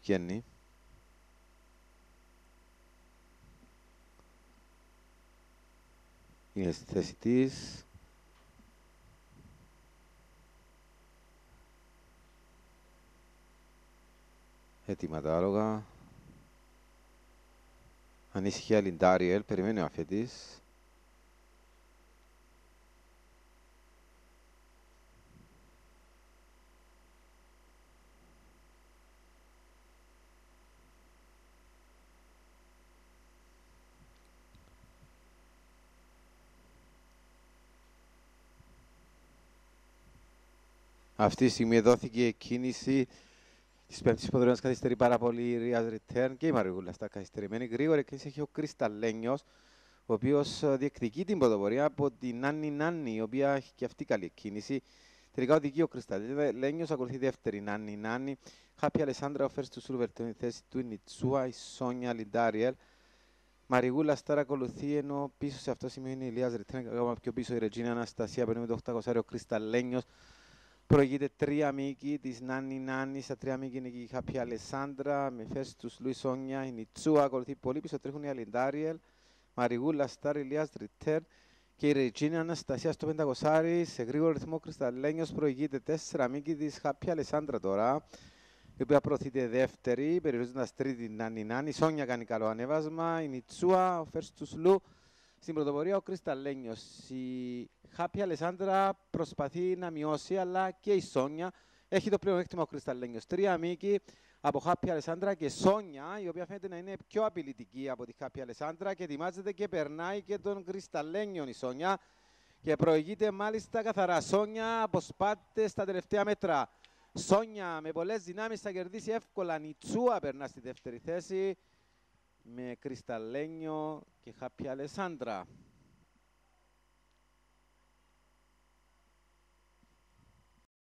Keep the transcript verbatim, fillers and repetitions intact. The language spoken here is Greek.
βγαίνει. Είναι στη θέση της. Έτοιμα τα άλογα. Ανήσυχη Αλιντάριελ, περιμένει ο αφέντης. Αυτή τη στιγμή δόθηκε κίνηση της πέμπτης υποδρομίας, καθυστερεί πάρα πολύ η Ριάς Return και η Μαριούλα στα καθυστερημένη. Γρήγορη κίνηση έχει ο Κρυσταλλένιος, ο οποίος διεκδικεί την πρωτοπορία από την Νάνι Νάνι, η οποία έχει και αυτή καλή κίνηση. Τελικά οδηγεί ο Κρυσταλλένιος, ακολουθεί δεύτερη Νάνι Νάνι. Χάπη Αλεσάνδρα, ο Φέρς του Σούλβερ, την θέση του Νιτσούα, η Σόνια Λιντάριελ. Μαριγούλα Στάρα ακολουθεί, ενώ πίσω σε αυτό σημείο είναι η Ριάς Return, ακόμα πιο πίσω η Ρετζίνα Αναστασία, παίρνει με το οκτακόσια ο Κρυσταλλένιος. Προηγείται τρία μήκη της Νάνι Νάνι, στα τρία μήκη είναι και η Χάπη Αλεσάνδρα, με Φέρς τους Λουί Σόνια, η Νιτσούα, ακολουθεί πολύ πίσω, τρέχουν οι Αλιντάριελ, Μαριγούλα Στάρ, Ηλίας Ριттέρ και η Ρετζίνα Αναστασία στο πεντακόσια, σε γρήγορο ρυθμό Κρυσταλλένιος προηγείται τέσσερα μήκη της Χάπη Αλεσάνδρα τώρα, η οποία προωθείται δεύτερη, περιορίζοντας τρίτη Νάνι Νάνι, η Σόνια κάνει καλό ανέβασμα, η Νιτσούα, ο Φέρς τους Λου. Στην πρωτοπορία ο Κρυσταλλένιος. Η Χάπη Αλεσάνδρα προσπαθεί να μειώσει, αλλά και η Σόνια έχει το πλεονέκτημα ο Κρυσταλλένιος. Τρία μήκη από Χάπη Αλεσάνδρα και Σόνια, η οποία φαίνεται να είναι πιο απειλητική από τη Χάπη Αλεσάνδρα και ετοιμάζεται και περνάει και τον Κρυσταλλένιο η Σόνια και προηγείται μάλιστα καθαρά. Σόνια αποσπάται στα τελευταία μέτρα. Σόνια με πολλές δυνάμεις θα κερδίσει εύκολα. Νιτσούα περνά στη δεύτερη θέση με Κρυσταλλένιο και Χάπη Αλεσάνδρα.